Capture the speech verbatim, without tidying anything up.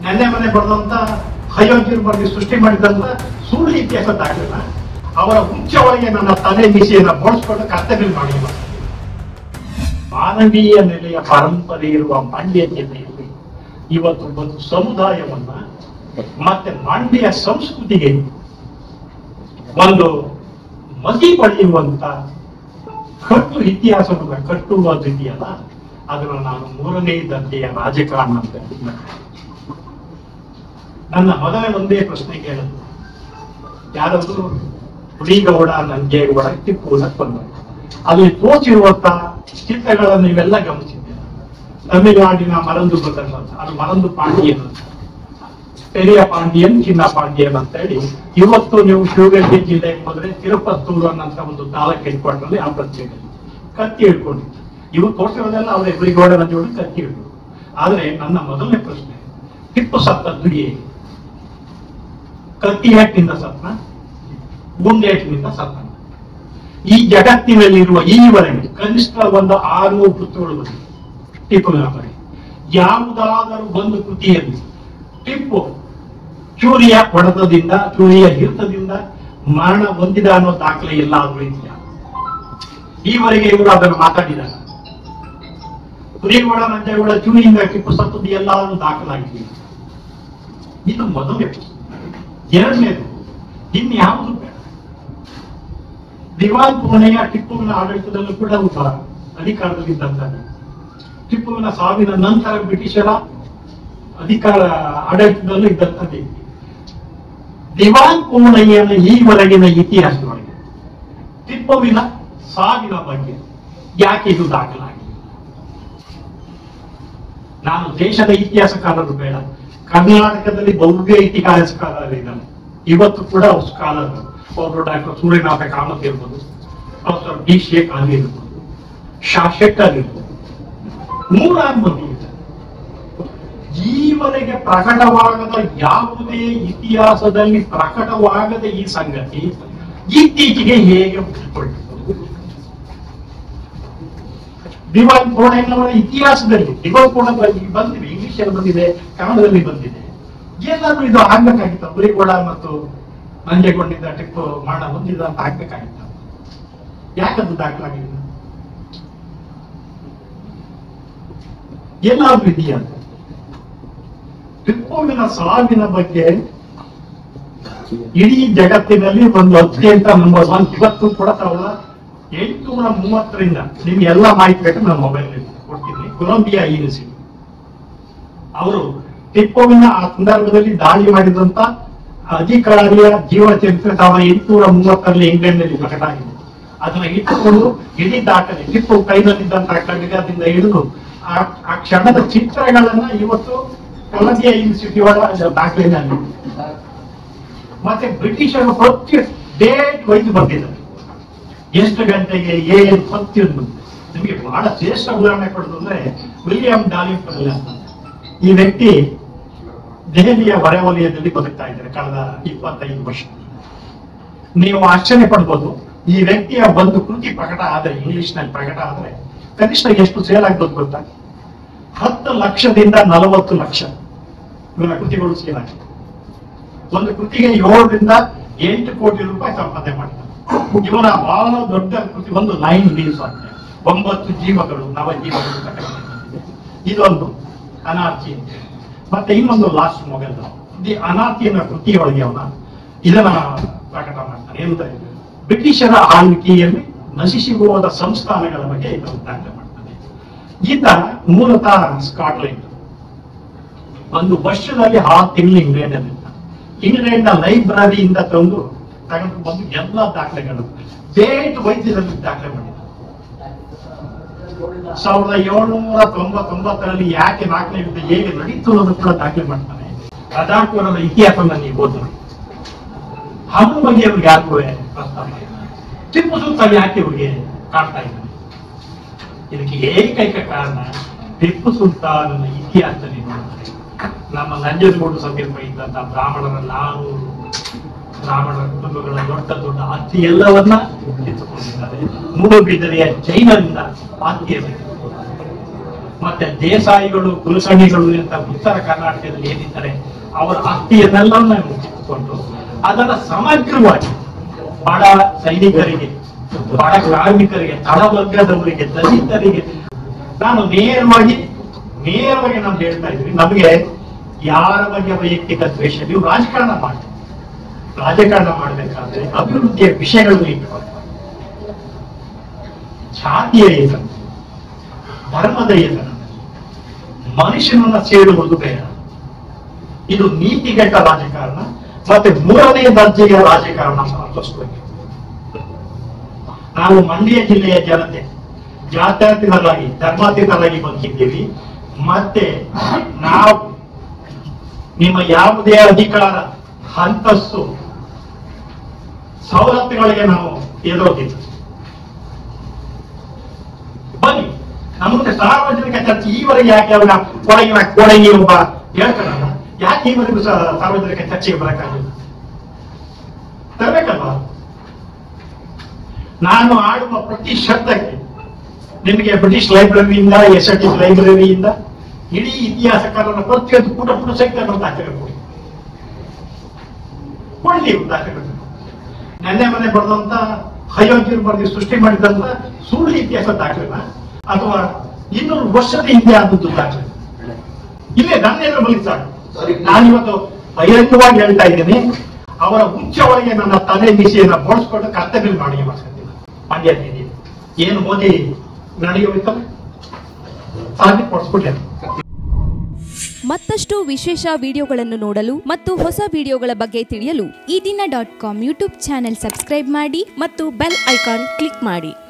ನೆನ್ನೆ ಮನೆ ಬರೆದಂತ ಅಯೋಧ್ಯರ ಬಗ್ಗೆ ಸೃಷ್ಟಿ ಮಾಡಿದಂತ ಸುಳ್ಳು ಇತಿಹಾಸ ದಾಖಲಿಲ್ಲ. ಅವರ ಹುಚ್ಚೊಳಗೆ ನನ್ನ ತಲೆ ಮೀಸೆಯನ್ನು ಬೋಳಿಸ್ಕೊಂಡು ಕರ್ತವ್ಯ ಮಾಡಿಲ್ಲ. ಮಾನವೀಯ ನೆಲೆಯ ಪರಂಪರೆ ಇರುವ ಮಂಡ್ಯ ಜಿಲ್ಲೆಯಲ್ಲಿ ಇವತ್ತು ಒಂದು ಸಮುದಾಯವನ್ನ ಮತ್ತೆ ಮಂಡ್ಯ ಸಂಸ್ಕೃತಿಗೆ ಒಂದು ಮಸಿ ಪಡೆಯುವಂತ ಕಟ್ಟು ಇತಿಹಾಸವನ್ನ ಕಟ್ಟುವುದಿದೆಯಲ್ಲ, ಅದನ್ನು ನಾನು ಮೂರನೇ ದರ್ಜೆಯ ರಾಜಕಾರಣ ಅಂತ ಹೇಳ್ತೀನಿ. ನನ್ನ ಮೊದಲೇ ಒಂದೇ ಪ್ರಶ್ನೆ ಕೇಳಿದ್ರು, ಯಾರಾದ್ರೂ ಹುಲಿಗೌಡ ನಂಜೇಗೌಡ ಟಿಪ್ಪು ಬಂದ ಅಲ್ಲಿ ತೋಚಿರುವಂತ ಚಿತ್ರಗಳನ್ನು ನೀವೆಲ್ಲ ಗಮನಿಸಿದ್ದೀರ. ತಮಿಳುನಾಡಿನ ಮರಂದು ಬದಲ್ ಅದು ಮರಂದು ಪಾಂಡಿಯನ್ ಅಂತ, ಪೆರಿಯ ಪಾಂಡಿಯನ್, ಚಿನ್ನ ಪಾಂಡಿಯನ್ ಅಂತ ಹೇಳಿ ಇವತ್ತು ನೀವು ಶಿವಗಂಗೆ ಜಿಲ್ಲೆಗೆ ಹೋದ್ರೆ ತಿರುಪತ್ತೂರು ಅನ್ನಂತ ಒಂದು ತಾಲೂಕು ಹಿಡ್ಕೊಂಡ್ರಲ್ಲಿ ಆ ಪ್ರತ್ಯೇಕತೆ ಕತ್ತಿ ಹಿಡ್ಕೊಂಡಿತ್ತು. ಇವು ತೋರಿಸಿರೋದೆಲ್ಲ ಅವರೇ ಹುಲಿಗೌಡ ನಂಜೇಗೌಡ ಕತ್ತಿ ಹಿಡ್ಕೊಂಡು. ಆದ್ರೆ ನನ್ನ ಮೊದಲನೇ ಪ್ರಶ್ನೆ, ಟಿಪ್ಪು ಸತ್ತದ್ದು ಹೇಗೆ? ಕತ್ತಿ ಏಟಿನಿಂದ ಸತ್ನ, ಗುಂಡೇಟಿನಿಂದ ಸತ್ನ? ಈ ಜಗತ್ತಿನಲ್ಲಿರುವ ಈವರೆಗೆ ಕನಿಷ್ಠ ಒಂದು ಆರು ಕೃತಿಗಳು ಟಿಪ್ಪುವಿನ ಬಗ್ಗೆ ಯಾವುದಾದರೂ ಒಂದು ಕೃತಿಯಲ್ಲಿ ಟಿಪ್ಪು ಚೂರಿಯ ಹೊಡೆತದಿಂದ, ಚೂರಿಯ ಹಿಡಿತದಿಂದ ಮರಣ ಹೊಂದಿದ ಅನ್ನೋ ದಾಖಲೆ ಎಲ್ಲಾದ್ರೂ ಇದೆಯಾ? ಈವರೆಗೆ ಇವರು ಅದನ್ನು ಮಾತಾಡಿದ್ದಾರೆ. ಹುಲಿಗೌಡ ನಂಜೇಗೌಡ ಚೂರಿಯಿಂದ ಟಿಪ್ಪು ಸತ್ತದ್ದು ಎಲ್ಲಾದ್ರೂ ದಾಖಲಾಗಿದೆ. ಇದು ಮೊದಲೇ. ಎರಡನೇದು, ಇನ್ಯಾವುದು ಬೇಡ. ದಿವಾನ್ ಪೂರ್ಣೆಯ ಟಿಪ್ಪುವಿನ ಆಡಳಿತದಲ್ಲೂ ಕೂಡ ಒಬ್ಬ ಅಧಿಕಾರದಲ್ಲಿದ್ದಂತಾನೆ. ಟಿಪ್ಪುವಿನ ಸಾವಿನ ನಂತರ ಬ್ರಿಟಿಷರ ಅಧಿಕಾರ ಆಡಳಿತದಲ್ಲೂ ಇದ್ದಂತ ವ್ಯಕ್ತಿ. ದಿವಾನ್ ಪೂರ್ಣಯ್ಯನ ಈವರೆಗಿನ ಇತಿಹಾಸದೊಳಗೆ ಟಿಪ್ಪುವಿನ ಸಾವಿನ ಬಗ್ಗೆ ಯಾಕೆ ಇದು ದಾಖಲಾಗಿದೆ? ನಾನು ದೇಶದ ಇತಿಹಾಸಕಾರರು ಬೇಡ, ಕರ್ನಾಟಕದಲ್ಲಿ ಭವ್ಯ ಇತಿಹಾಸಕಾರರಿದ್ದಾರೆ. ಇವತ್ತು ಕೂಡ ಸ್ಕಾಲರ್ ಒಬ್ಬರು ಡಾಕ್ಟರ್ ಸೂರ್ಯನಾಥ ಕಾಮತ್ ಇರ್ಬೋದು, ಪ್ರೊಫೆಸರ್ ಡಿ ಶೇಖ್ ಅಲಿ ಇರ್ಬೋದು, ಶಾ ಶೆಟ್ಟರ್ ಇರ್ಬೋದು, ನೂರಾರು ಮಂದಿ ಇದ್ದಾರೆ. ಈವರೆಗೆ ಪ್ರಕಟವಾಗದ ಯಾವುದೇ ಇತಿಹಾಸದಲ್ಲಿ ಪ್ರಕಟವಾಗದ ಈ ಸಂಗತಿ ಇತ್ತೀಚೆಗೆ ಹೇಗೆ ಹುಟ್ಟಿಕೊಂಡಿತು? ದಿವಾನ್ ಪೂರ್ಣಯ್ಯನವರ ಇತಿಹಾಸದಲ್ಲಿ ದಿವಾನ್ ಪೂರ್ಣ ಬಂದಿದೆ, ಇಂಗ್ಲಿಷ್ ಅಲ್ಲಿ ಬಂದಿದೆ, ಕನ್ನಡದಲ್ಲಿ ಬಂದಿದೆ. ಏನಾದ್ರೂ ಇದು ಆಗ್ಬೇಕಾಗಿತ್ತು? ಹುಲಿಗೌಡ ಮತ್ತು ನಂಜೇಗೌಡನಿಂದ ಟಿಪ್ಪು ಮರಣ ಹೊಂದಿದ ಅಂತ ಆಗ್ಬೇಕಾಗಿತ್ತು. ಯಾಕಂದು ದಾಖಲಾಗಿಲ್ಲ? ಏನಾದ್ರೂ ಇದೆಯಾ? ಟಿಪ್ಪುವಿನ ಸಾವಿನ ಬಗ್ಗೆ ಇಡೀ ಜಗತ್ತಿನಲ್ಲಿ ಒಂದು ಅತ್ಯಂತ ನಂಬರ್ ಒನ್ ಇವತ್ತು ಕೂಡ ತಾವಲ್ಲ ಎಂಟುನೂರ ಮೂವತ್ತರಿಂದ ನಿಮ್ಗೆ ಎಲ್ಲ ಮಾಹಿತಿ ಬೇಕು, ನನ್ನ ಮೊಬೈಲ್ ಕೊಡ್ತೀನಿ. ಕೊಲಂಬಿಯಾ ಯೂನಿವರ್ಸಿಟಿ ಅವರು ಟಿಪ್ಪುವಿನ ಆ ಸಂದರ್ಭದಲ್ಲಿ ದಾಳಿ ಮಾಡಿದಂತ ಅಧಿಕಾರಿಯ ಜೀವ ಚರಿತ್ರೆ ಸಾವಿರದ ಎಂಟುನೂರ ಮೂವತ್ತರಲ್ಲಿ ಇಂಗ್ಲೆಂಡ್ ನಲ್ಲಿ ಪ್ರಕಟ ಆಗಿದೆ. ಅದನ್ನ ಇಟ್ಟುಕೊಂಡು ಇಡೀ ದಾಖಲೆ ಟಿಪ್ಪು ಕೈನಲ್ಲಿದ್ದಂತ ಖಡ್ಗದಿಂದ ಹಿಡಿದು ಆ ಕ್ಷಣದ ಚಿತ್ರಗಳನ್ನ ಇವತ್ತು ಕೊಲಂಬಿಯಾ ಯೂನಿವರ್ಸಿಟಿ ಒಳಗ ದಾಖಲೆಯಲ್ಲಿ. ಮತ್ತೆ ಬ್ರಿಟಿಷರು ಪ್ರತಿ ಡೇಟ್ ವೈಸ್ ಬಂದಿದ್ದಾರೆ, ಎಷ್ಟು ಗಂಟೆಗೆ ಏನು ಪ್ರತಿಯೊಂದು. ನಿಮಗೆ ಬಹಳ ಶ್ರೇಷ್ಠ ಉದಾಹರಣೆ ಕೊಡೋದು ಅಂದ್ರೆ ವಿಲಿಯಂ ಡಾಲಿಂಪರ್ ಅಂತ. ಈ ವ್ಯಕ್ತಿ ದೆಹಲಿಯ ಹೊರವಲಯದಲ್ಲಿ ಬದುಕ್ತಾ ಇದ್ದಾರೆ ಕಳೆದ ಇಪ್ಪತ್ತೈದು ವರ್ಷ. ನೀವು ಆಶ್ಚರ್ಯ ಪಡ್ಬೋದು, ಈ ವ್ಯಕ್ತಿಯ ಒಂದು ಕೃತಿ ಪ್ರಕಟ ಆದ್ರೆ, ಇಂಗ್ಲಿಷ್ ನಲ್ಲಿ ಪ್ರಕಟ ಆದ್ರೆ ಕನಿಷ್ಠ ಎಷ್ಟು ಸೇಲ್ ಆಗ್ಬೋದು ಗೊತ್ತಾ? ಹತ್ತು ಲಕ್ಷದಿಂದ ನಲವತ್ತು ಲಕ್ಷ ಇವರ ಕೃತಿಗಳು ಸೇಲ್ ಆಗಿದೆ. ಒಂದು ಕೃತಿಗೆ ಏಳರಿಂದ ಎಂಟು ಕೋಟಿ ರೂಪಾಯಿ ಸಂಪಾದನೆ ಮಾಡ್ತಾರೆ. ಇವರ ಬಹಳ ದೊಡ್ಡ ಕೃತಿ ಒಂದು ನೈನ್ ಲೀವ್ಸ್ ಅಂತ, ಒಂಬತ್ತು ಜೀವಗಳು, ನವ ಜೀವಗಳು ಪ್ರಕಟಗೊಂಡಿದೆ. ಇದೊಂದು ಅನಾರ್ಚಿ. ಮತ್ತೆ ಇನ್ನೊಂದು ಲಾಸ್ಟ್ ಮೊಬೈಲ್ ದಿ ಅನಾರ್ಚಿಯ ಕೃತಿಯೊಳಗೆ ಅವನ ಇದನ್ನ ಪ್ರಕಟ ಮಾಡ್ತಾನೆ. ಏನಂದ್ರೆ ಬ್ರಿಟಿಷರ ಆಳ್ವಿಕೆಯಲ್ಲಿ ನಶಿಸಿ ಹೋದ ಸಂಸ್ಥಾನಗಳ ಬಗ್ಗೆ ಇದನ್ನು ದಾಖಲೆ ಮಾಡ್ತಾನೆ. ಈತ ಮೂಲತಃ ಸ್ಕಾಟ್ಲೆಂಡ್. ಒಂದು ವರ್ಷದಲ್ಲಿ ಆರು ತಿಂಗಳು ಇಂಗ್ಲೆಂಡ್ ಅಲ್ಲಿ ಇಂಗ್ಲೆಂಡ್ ನ ಲೈಬ್ರರಿಯಿಂದ ತಂದು ತಗೊಂಡು ಬಂದು ಎಲ್ಲ ದಾಖಲೆಗಳು ಡೇಟ್ ವೈದ್ಯರಲ್ಲಿ ದಾಖಲೆ ಮಾಡಿದ. ಸಾವಿರದ ಏಳ್ನೂರ ತೊಂಬತ್ತೊಂಬತ್ತರಲ್ಲಿ ಯಾಕೆ ದಾಖಲೆ ಇರುತ್ತೆ, ಹೇಗೆ ನಡೀತು ಅನ್ನೋದು ಕೂಡ ದಾಖಲೆ ಮಾಡ್ತಾನೆ. ರಜಾಕೂರರ ಇತಿಹಾಸವನ್ನು ನೀವು ಓದಿರಿ. ಅವ್ರ ಬಗ್ಗೆ ಅವ್ರಿಗೆ ಯಾಕೆ ಪ್ರಸ್ತಾವ ಇಲ್ಲ. ಟಿಪ್ಪು ಸುಲ್ತಾನ್ ಯಾಕೆ ಇವ್ರಿಗೆ ಕಾಡ್ತಾ ಇದ್ದಾರೆ? ಇದಕ್ಕೆ ಏಕೈಕ ಕಾರಣ ಟಿಪ್ಪು ಸುಲ್ತಾನನ ಇತಿಹಾಸದಲ್ಲಿ ನೋಡಿದ್ರೆ ನಮ್ಮ ನಂಜನಗೂಡು ಸಮೀಪ ಇದ್ದಂತಹ ಬ್ರಾಹ್ಮಣರ ನಾನೂರು ಬ್ರಾಹ್ಮಣರ ಕುಟುಂಬಗಳ ದೊಡ್ಡ ದೊಡ್ಡ ಆಸ್ತಿ ಎಲ್ಲವನ್ನ ಕಿತ್ತುಕೊಂಡಿದ್ದಾರೆ. ಮೂಡುಬಿದಿರೆಯ ಜೈನರಿಂದ ಆಸ್ತಿಯನ್ನು ಮತ್ತೆ ದೇಸಾಯಿಗಳು ಕುಲಸಣಿಗಳು ಅಂತ ಉತ್ತರ ಕರ್ನಾಟಕದಲ್ಲಿ ಏನಿದ್ದಾರೆ ಅವರ ಆಸ್ತಿಯನ್ನೆಲ್ಲ ಮುಚ್ಚಿಟ್ಟುಕೊಂಡು ಅದರ ಸಮಗ್ರವಾಗಿ ಬಡ ಸೈನಿಕರಿಗೆ, ಬಡ ಕಾರ್ಮಿಕರಿಗೆ, ತಳವರ್ಗದವರಿಗೆ, ದಲಿತರಿಗೆ ನಾನು ನೇರವಾಗಿ ನೇರವಾಗಿ ನಾವು ಹೇಳ್ತಾ ಇದ್ವಿ, ನಮಗೆ ಯಾರ ಬಗ್ಗೆ ವೈಯಕ್ತಿಕ ದ್ವೇಷ, ನೀವು ರಾಜಕಾರಣ ಮಾಡಿ ರಾಜಕಾರಣ ಮಾಡಬೇಕಾದ್ರೆ ಅಭಿವೃದ್ಧಿಯ ವಿಷಯಗಳನ್ನು ಇಟ್ಕೊಂಡು ಜಾತಿಯ ಏತನ, ಧರ್ಮದ ಏತನ, ಮನುಷ್ಯನನ್ನ ಸೇರುವುದು ಬೇಡ. ಇದು ನೀತಿಗೆಟ್ಟ ರಾಜಕಾರಣ ಮತ್ತೆ ಮೂರನೇ ದರ್ಜೆಯ ರಾಜಕಾರಣ ಸಾಧಿಸಬೇಕು. ನಾವು ಮಂಡ್ಯ ಜಿಲ್ಲೆಯ ಜನತೆ ಜಾತ್ಯತೀತರಾಗಿ ಧರ್ಮಾತೀತರಾಗಿ ಬದುಕಿದ್ದೀವಿ. ಮತ್ತೆ ನಾವು ನಿಮ್ಮ ಯಾವುದೇ ಅಧಿಕಾರ, ಅಂತಸ್ತು, ಸವಲತ್ತುಗಳಿಗೆ ನಾವು ಎದುರೋದಿಲ್ಲ. ಬನ್ನಿ ನಮಗೆ ಸಾರ್ವಜನಿಕ ಚರ್ಚೆ ಈವರೆಗೆ ಯಾಕೆ ಅವನ ಕೊಡಗಿನ ಕೊಡಗಿ ಒಬ್ಬ ಹೇಳ್ತಾರಲ್ಲ, ಯಾಕೆ ಈವರೆಗೂ ಸಾರ್ವಜನಿಕ ಚರ್ಚೆಗೆ ಬರಕ್ಕಾಗಿಲ್ಲ? ತರಬೇಕಲ್ವಾ? ನಾನು ಆಡುವ ಪ್ರತಿ ಶಬ್ದಕ್ಕೆ ನಿಮಗೆ ಬ್ರಿಟಿಷ್ ಲೈಬ್ರರಿಯಿಂದ, ಎಸ್ ಎಲ್ ಟಿ ಲೈಬ್ರರಿಯಿಂದ ಇಡೀ ಇತಿಹಾಸಕಾರರ ಪ್ರತಿಯೊಂದು ಪುಟ ಪುಟ ಸಹಿತ ದಾಖಲೆಗಳು ಕೊಡಿ ಕೊಡ್ಲಿ ದಾಖಲೆಗಳು. ನೆನ್ನೆ ಮನೆ ಬರೆದಂತ ಅಯೋಧ್ಯರು ಬರೆದು ಸೃಷ್ಟಿ ಮಾಡಿದಂತ ಸುಳ್ಳು ಇತಿಹಾಸ ದಾಖಲೆನ ಅಥವಾ ಇನ್ನೂರು ವರ್ಷದ ಹಿಂದೆ ಆದದ್ದು ದಾಖಲೆ ಇಲ್ಲೇ ನನ್ನ ಎದುರು ಬಲಿ ಸಾಕು. ನಾನಿವತ್ತು ಬಹಿರಂಗವಾಗಿ ಹೇಳ್ತಾ ಇದ್ದೀನಿ, ಅವರ ಹುಚ್ಚ ಒಳಗೆ ನನ್ನ ತಲೆ ಬಿಸಿಯನ್ನ ಬೋಳಿಸ್ಕೊಂಡು ಕರ್ತವ್ಯ ಮಾಡಿ ಮಾಡ್ತಿಲ್ಲ. ಮಂಡ್ಯ ಏನು ಮೋದಿ ನನಗೆ ಹೋಯ್ತಲ್ಲ ಸಾಧನೆ ಕೊಡಿಸ್ಬಿಟ್ಟೆ. ಮತ್ತಷ್ಟು ವಿಶೇಷ ವಿಡಿಯೋಗಳನ್ನು ನೋಡಲು ಮತ್ತು ಹೊಸ ವಿಡಿಯೋಗಳ ಬಗ್ಗೆ ತಿಳಿಯಲು ಈ ದಿನ dot com YouTube channel subscribe ಮಾಡಿ ಮತ್ತು ಬೆಲ್ ಐಕಾನ್ ಕ್ಲಿಕ್ ಮಾಡಿ.